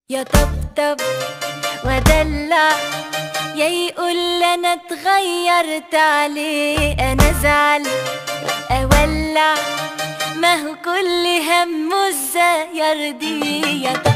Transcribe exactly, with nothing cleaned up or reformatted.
يا طبطب ودلع، يا يقول انا اتغيرت عليه، انا ازعل اولع، ما هو كل همه ازاي يرضيه. يا طبطب